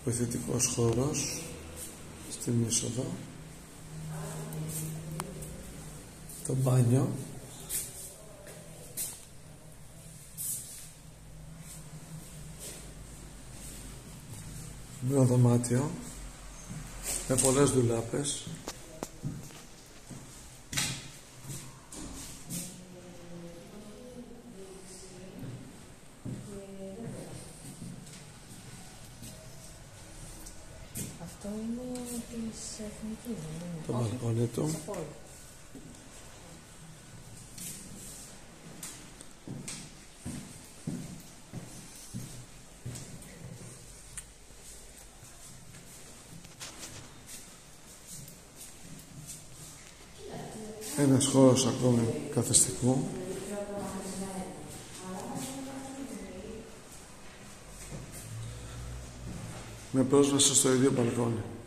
βοηθητικός χώρος στην είσοδο, το μπάνιο, ένα δωμάτιο με πολλές ντουλάπες, αυτό είναι της Εθνικής, δεν είναι? το μπαλκόνι του, ένας χώρος ακόμη καθιστικού, με πρόσβαση στο ίδιο μπαλκόνι.